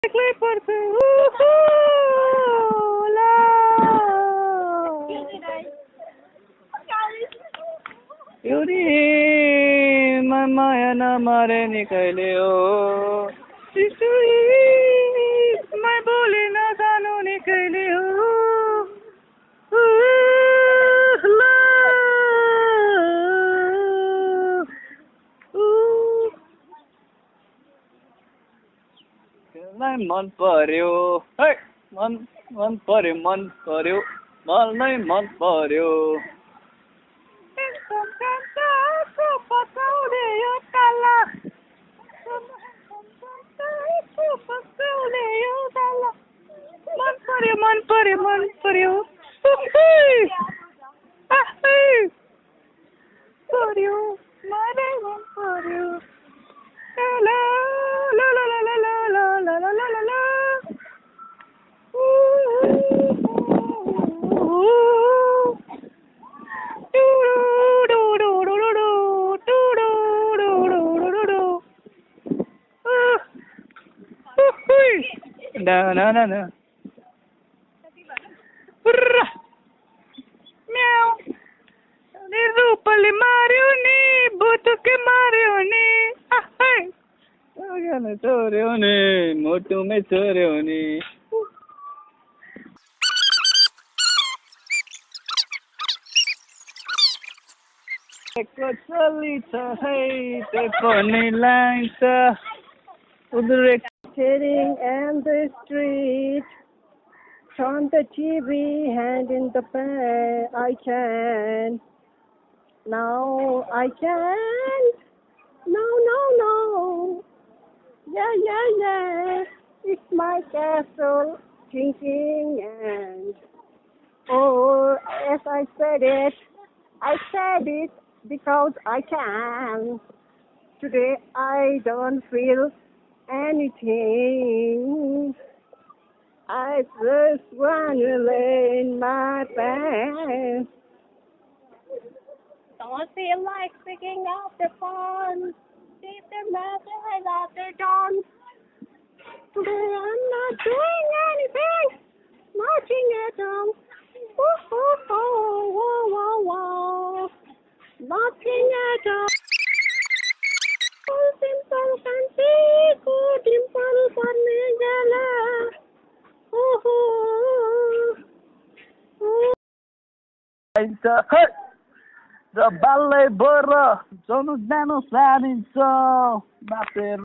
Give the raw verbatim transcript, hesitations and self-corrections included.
Exactly पर्छु ला एउटी माया नमरे नि कहिले हो मै बोली नजानु नि कहिले हो मलाई मन पर्यो है मन मन पर्यो मन पर्यो मलाई मन पर्यो पकाउने यो ताला पकाउने यो ताला मन पर्यो मन पर्यो मन पर्यो पर्यो मलाई मन पर्यो ला ला ला ला ला ला ला ला ला ला ला ला na na na na meow ni rupali mario ni butuke mario ni ai agana choryo ni motu me choryo ni eko chali cha hai te pani lines udre sitting in the street, turn the T V, hand in the bed. I can. Now I can. No, no, no. Yeah, yeah, yeah. It's my castle thinking and oh, as I said it, I said it because I can. Today I don't feel anything. I just wanna lay in my bed. Don't feel like picking up the phone. Leave the message after dawn. Today I'm not doing anything. Nothing at all. Oh, oh, oh, oh, oh, oh. Nothing at all. Simple fancy, good dimple for me, gala. Oh, oh, oh. hey the ballet bora, so no dano sad in so,